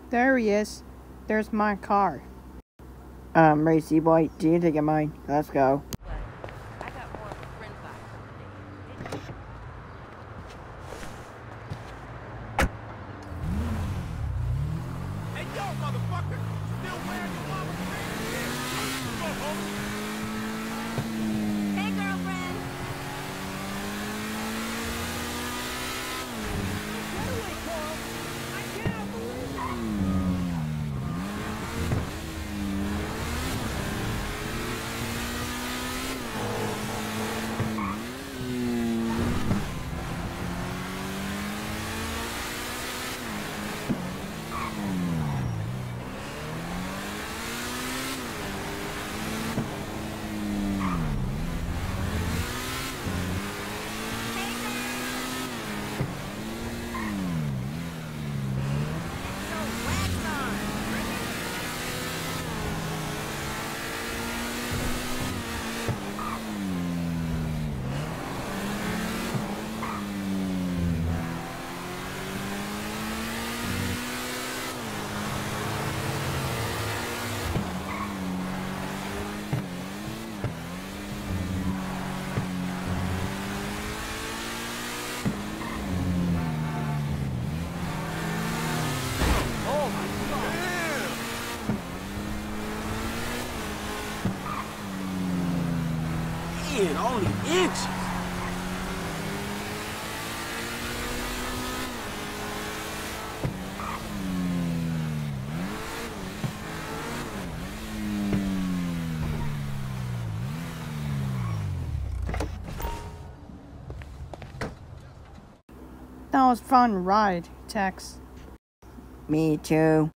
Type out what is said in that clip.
There he is. There's my car. Racy Boy, do you take it mine? Let's go. I got more of a friend vibe today. Hey, yo, motherfucker! Still wearing your mama's pants? Go home. Hey, girlfriend. Get away, Carl! I can't believe it! Man, only inches. That was a fun ride, Tex. Me too.